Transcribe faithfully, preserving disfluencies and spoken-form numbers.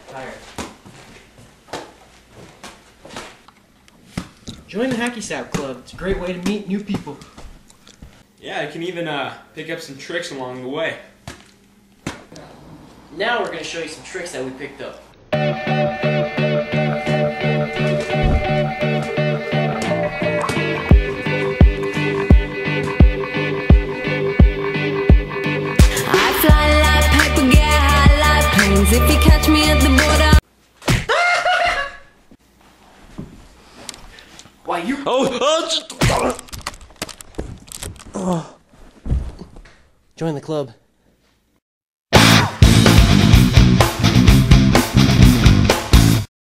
Tired. Join the Hacky Sap Club. It's a great way to meet new people. Yeah, I can even uh, pick up some tricks along the way. Now we're going to show you some tricks that we picked up. I fly like paper, get high like planes. If you catch me at the border. Why you? Oh, oh, just... Join the club.